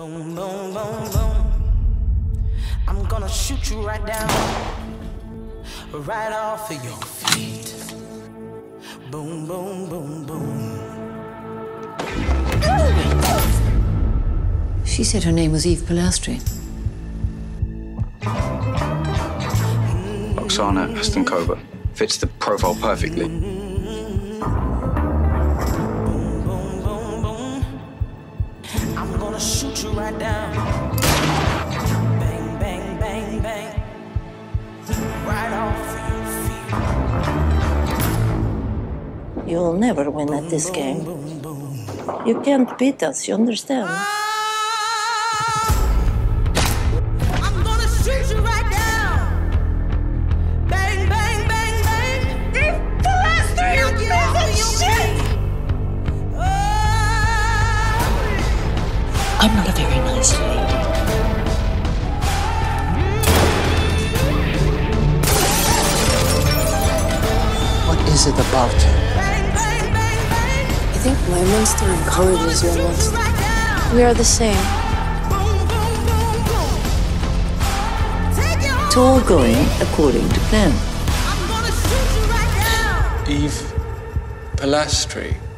Boom, boom, boom, boom. I'm gonna shoot you right down, right off of your feet. Boom, boom, boom, boom. She said her name was Eve Pilastri. Oksana Stankova fits the profile perfectly. I'm gonna shoot you right down. Bang, bang, bang, bang. Right off your feet. You'll never win at this game. You can't beat us, you understand? I'm gonna shoot you right down. Bang, bang, bang, bang. Eve Pilastri, you piece of shit! I'm not a very nice lady. What is it about you? I think my monster encourages your monster. We are the same. It's all going according to plan. I'm gonna shoot you right down. Eve Pilastri.